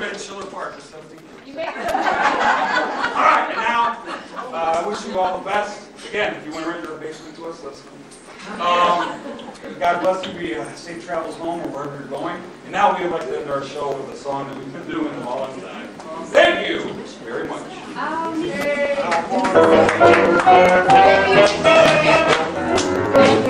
been Schiller Park for 17 years. All right, and now, I wish you all the best. Again, if you want to rent your basement to us, let's go. God bless you. Be safe travels home or wherever you're going. And now we would like to end our show with a song that we've been doing a long time. Thank you very much.